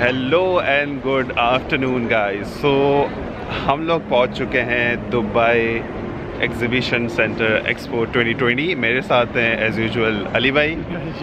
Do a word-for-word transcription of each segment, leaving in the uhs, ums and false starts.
Hello and good afternoon guys. So हम लोग पहुंच चुके हैं Dubai exhibition centre expo twenty twenty. मेरे साथ हैं एज यूजुअल अली भाई।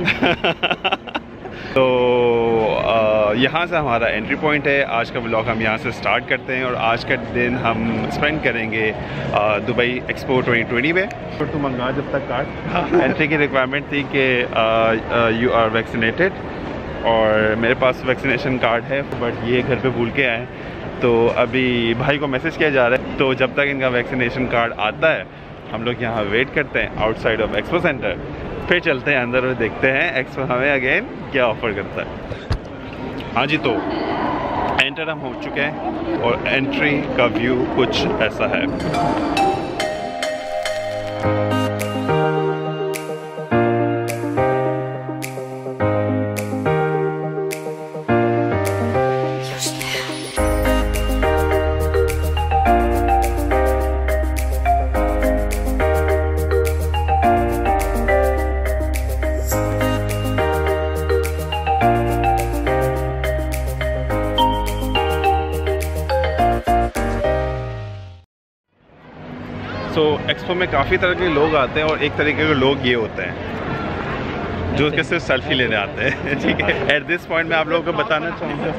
तो यहाँ से हमारा एंट्री पॉइंट है। आज का व्लॉग हम यहाँ से स्टार्ट करते हैं और आज का दिन हम स्पेंड करेंगे दुबई एक्सपो ट्वेंटी ट्वेंटी में। तो मंगा जब तक कार्ड एंट्री की रिक्वायरमेंट थी कि यू आर वैक्सीनेटेड, और मेरे पास वैक्सीनेशन कार्ड है बट ये घर पे भूल के आए, तो अभी भाई को मैसेज किया जा रहा है। तो जब तक इनका वैक्सीनेशन कार्ड आता है हम लोग यहाँ वेट करते हैं आउटसाइड ऑफ एक्सपो सेंटर, फिर चलते हैं अंदर और देखते हैं एक्सपो हमें अगेन क्या ऑफ़र करता है। हाँ जी, तो एंटर हम हो चुके हैं और एंट्री का व्यू कुछ ऐसा है। तो एक्सपो में काफ़ी तरह के लोग आते हैं और एक तरीके के लोग ये होते हैं जो कि सिर्फ सेल्फी लेने आते हैं। ठीक है, एट दिस पॉइंट मैं आप लोगों को बताना चाहूँगा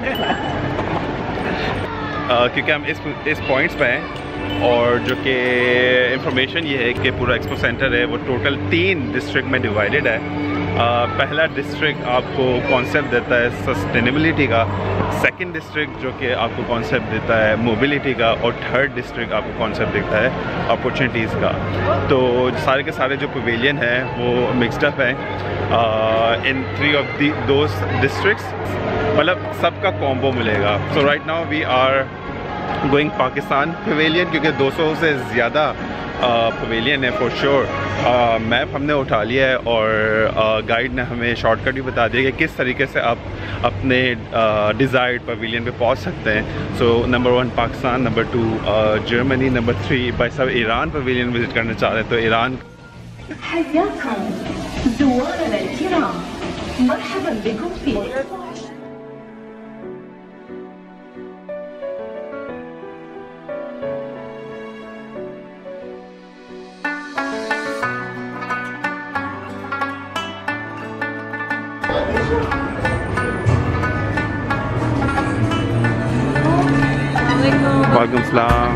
क्योंकि हम इस इस पॉइंट्स पे हैं, और जो कि इंफॉर्मेशन ये है कि पूरा एक्सपो सेंटर है वो टोटल तीन डिस्ट्रिक्ट में डिवाइडेड है। uh, पहला डिस्ट्रिक्ट आपको कॉन्सेप्ट देता है सस्टेनेबिलिटी का, सेकंड डिस्ट्रिक्ट जो कि आपको कॉन्सेप्ट देता है मोबिलिटी का, और थर्ड डिस्ट्रिक्ट आपको कॉन्सेप्ट देता है अपॉर्चुनिटीज़ का। तो सारे के सारे जो पवेलियन है वो मिक्सड अप है in three of the those districts, मतलब सबका कॉम्बो मिलेगा। So right now we are going Pakistan pavilion, क्योंकि दो सौ से ज़्यादा पवेलियन है फॉर श्योर। मैप हमने उठा लिया है और गाइड uh, ने हमें शॉर्टकट भी बता दिया कि किस तरीके से आप अपने डिज़ायर्ड पवेलियन पे पहुंच सकते हैं। So number one Pakistan, number two Germany, number three भाई साहब ईरान पवेलियन विज़िट करना चाह रहे हैं, तो ईरान। वालेकुम सलाम।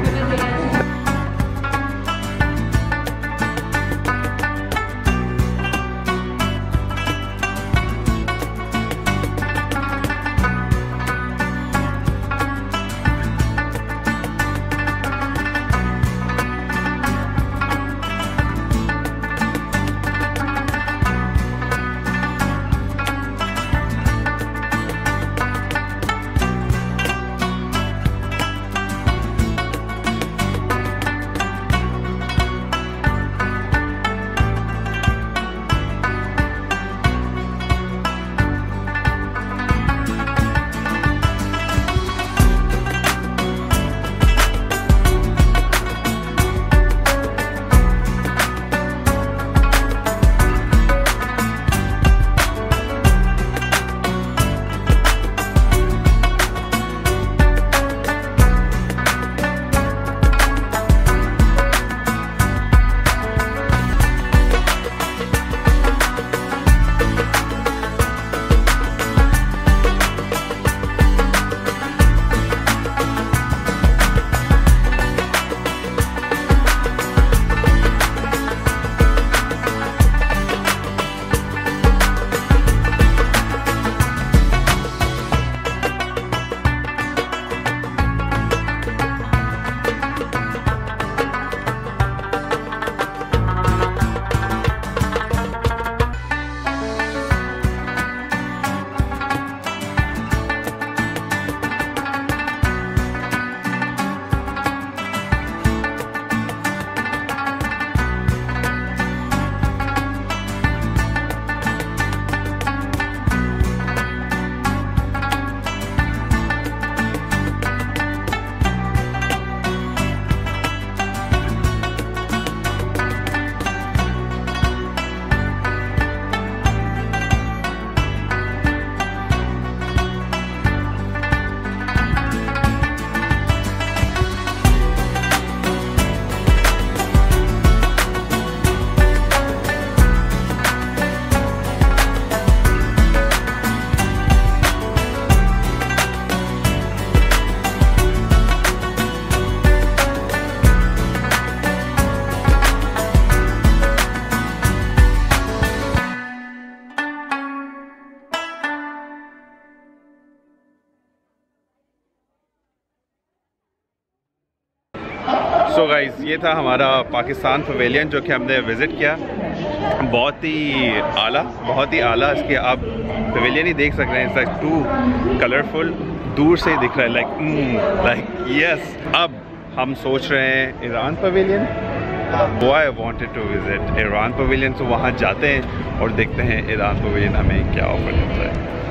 सो गाइस, ये था हमारा पाकिस्तान पवेलियन जो कि हमने विज़िट किया। बहुत ही आला, बहुत ही आला। इसके आप पवेलियन ही देख सकते हैं, इट्स लाइक टू कलरफुल, दूर से ही दिख रहा है, लाइक लाइक यस। अब हम सोच रहे हैं ईरान पवेलियन। वो I wanted to visit Iran pavilion, तो वहाँ जाते हैं और देखते हैं ईरान पवेलियन हमें क्या ऑफर करता है।